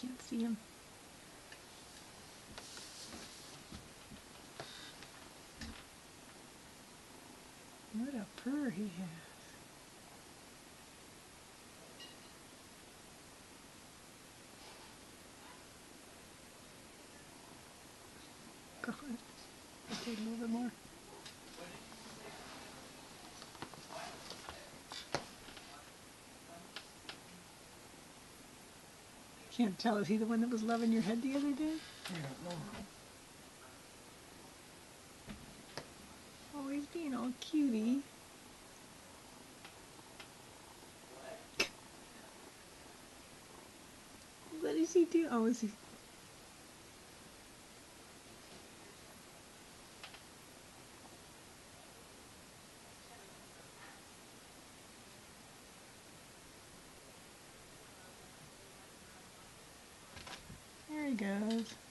can't see him. What a purr he has. God, I'll take a little bit more. Can't tell, is he the one that was loving your head the other day? I don't know. Oh, he's being all cutie. What is he doing? Oh, is he? There he goes.